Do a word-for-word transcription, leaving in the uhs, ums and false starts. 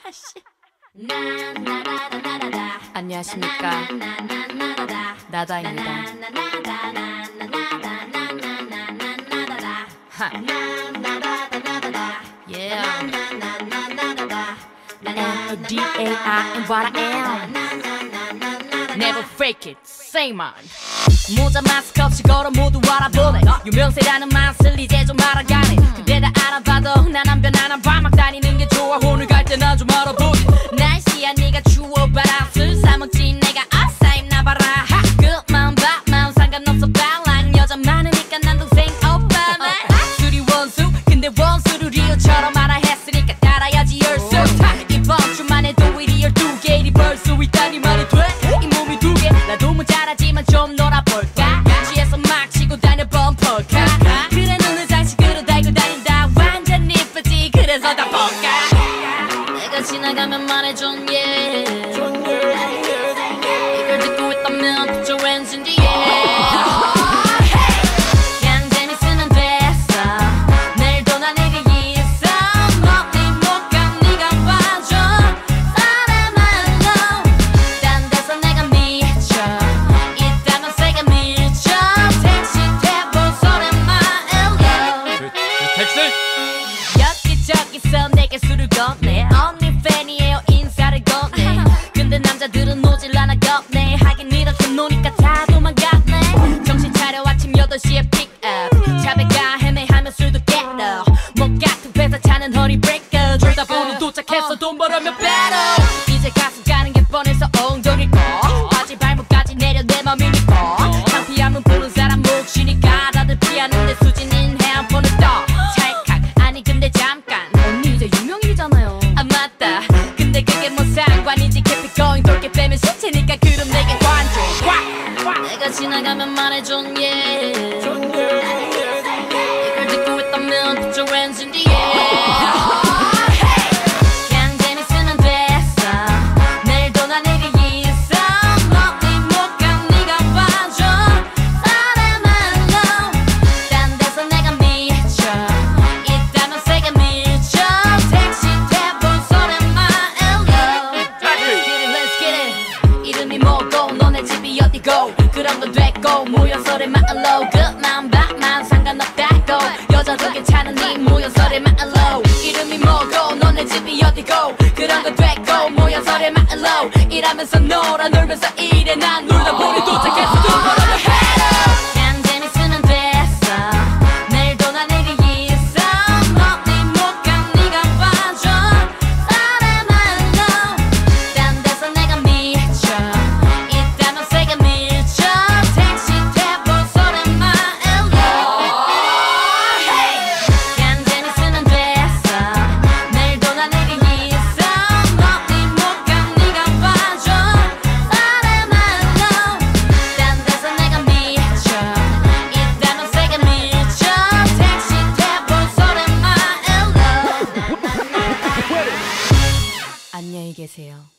안녕하십니까, 나다입니다. 하. Yeah. N D A I am what I am. Never fake it, say mine. 모자 마스크 없이 걸어 모두 알아보네. 유명세라는 맛을 이제 좀 알아가네. 근데 다 알아봐도 난 안 변하나 봐. 막 다니는 게 좋아. 오늘 갈 때 나 좀 알아보게. 날씨야 네가 추워봐라. 술 사먹지 내가 아싸 입나봐라. 그만 봐 마음 상관없어 발랑. 여자 많으니까 난 동생 오빠만. 술이 원수 근데 원수를 리오처럼 알아 했으니까 따라야지 열수. 이번 주만에도 일이 열두 개 일이 벌써 있다니 말이 돼. 이 몸이 두 개 나도 뭐 잘하지만 좀 놀아볼까. 취해서 막 치고 다녀 범퍼카. 그래 눈을 장식으로 달고 다닌다. 완전 이쁘지 그래서 다 뻥까. 내가 지나가면 말해줘 yeah. 이걸 듣고 있다면 put your hands in the air. 그냥 재밌으면 됐어. 내일도 난 내게 있어. 머리 못 감 네가 봐줘. 사람말로 딴 데서 내가 미쳐. 이따면 세게 밀쳐. 택시 태볼 소리만 일러. 택시! 여기저기서 내게 술을 건네. 언니 팬이에요 인사를 건네. 근데 남자들은 오질 않아 겁내. 하긴 이렇게 노니까 다 도망갔네. 정신 차려 아침 여덟 시에 픽업. 차배가 헤매하며 술도 깨러. 목 같은 회사 차는 허리 브레이커. 졸다 보니 도착했어. 돈 벌으면 better. 이제 가슴 가는 게 뻔해서 엉덩이 꺼. 바지 발목까지 내려 내 맘이니까. 창피함은 보는 사람 몫이니까. 다들 피하는데 수진인 핸폰을 떠. 찰칵 아니 근데 잠깐 언니 이제 유명인이잖아요. 아 맞다 근데 그게 뭐 상관이지. keep it going 돌게 빼면 시체니까 그럼 내게 관종. 내가 지나가면 말해줘 yeah. 이걸 듣고 있다면 put your hands in the air. 그냥 재밌으면 됐어. 내일도 난 내게 있어. 머리 못 감 네가 봐줘. 사람말로 딴 데서 내가 미쳐. 이따면 세게 밀쳐. 택시 태볼 소리만 일러. Let's get it, let's get it. 이름이 뭐고 너네 집이 어디고 그런 건 됐고 모여서래만 일러. 그만 봐만 상관없다고 여자도 괜찮으니 모여서래만 일러. 이름이 뭐고 너네 집이 어디고 그런 건 됐고 모여서래만 일러. 일하면서 놀아 놀면서 일해 난 놀다 보니 도착했어. 돈 벌어도 해라. 그냥 재밌으면 됐어. 내일도 난 내게 있어. 머리 못 감 네가 봐줘. 사람말로 딴 데서 내가 미쳐. 이따면 세게 밀쳐. 택시 태볼 소리만 일러. 그냥 재밌으면 됐어. 내일도 난 내게 있어. 머리 못 감 네가 봐줘. 사람말로 딴 데서 내가 미쳐. 이따면 세게 밀쳐. 택시 태볼 소리만 일러. 안녕히 계세요.